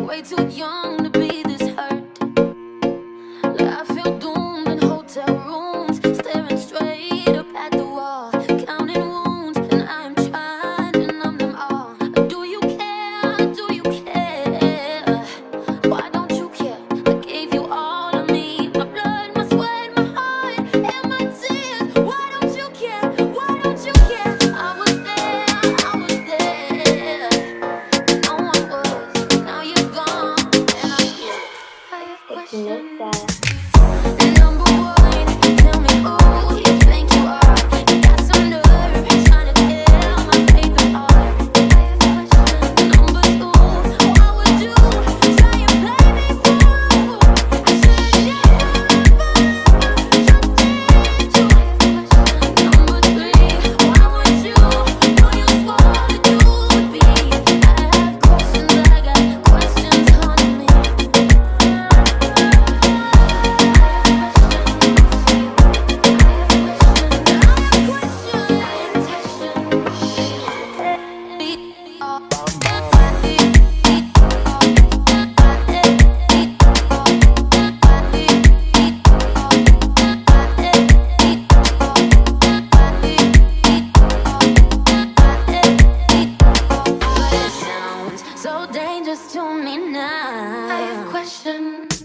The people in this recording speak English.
way too young to be this hurt. I feel doomed in hotel rooms, staring straight up at the wall, counting wounds, and I'm trying to numb them all. Do you care? Do you care? Why don't you care? I gave you all of me, my blood, my sweat, my heart, and my tears. Why don't you care? Why don't you care? I was there. No one was. Now you're gone, and I have questions. Number one, tell me who you think you are. You got some nerve trying to tear my faith apart. I have questions. Number two, why would you try and play me for a fool? I should've never trusted you. Number three, why would you know you swore that you would be? I have questions, I got questions haunting me. So dangerous to me now. I have questions.